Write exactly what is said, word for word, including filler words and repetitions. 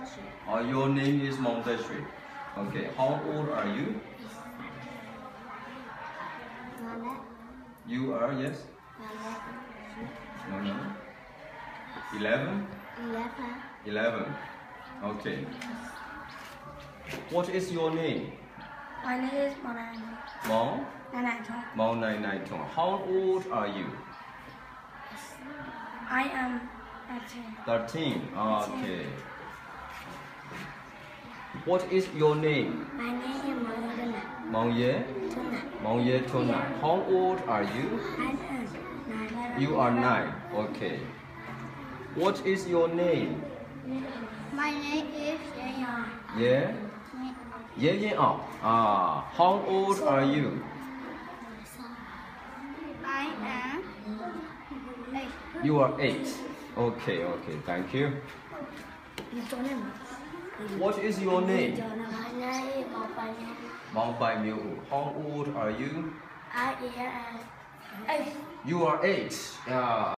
Uh, your name is Montessori. Okay. How old are you? You are, yes? No, no. Eleven? Eleven. Okay. What is your name? My name is Monan. Mong? Nanaito. Mong Nai Nai Tong. How old are you? I am thirteen. Thirteen. Okay. What is your name? My name is Monan. Mong Ye? Mong Ye Tuna. How old are you? I am nine. You are nine. Okay. What is your name? My name is Yang. Yeah? Yeah, yeah. Oh. Ah. How old are you? I am eight. You are eight. Okay, okay. Thank you. What is your name? My name is Mong Pai Miu. How old are you? I am eight. You are eight. Yeah.